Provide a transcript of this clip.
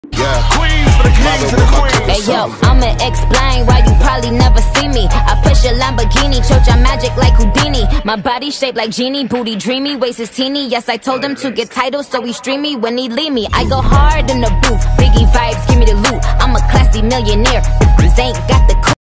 Queens for the kings and the queens. Hey yo, I'ma explain why you probably never see me. I push a Lamborghini, choke your magic like Houdini. My body shaped like genie, booty dreamy, waist is teeny. Yes, I told him to get titles, so he stream me when he leave me. I go hard in the booth, Biggie vibes, give me the loot. I'm a classy millionaire, ain't got the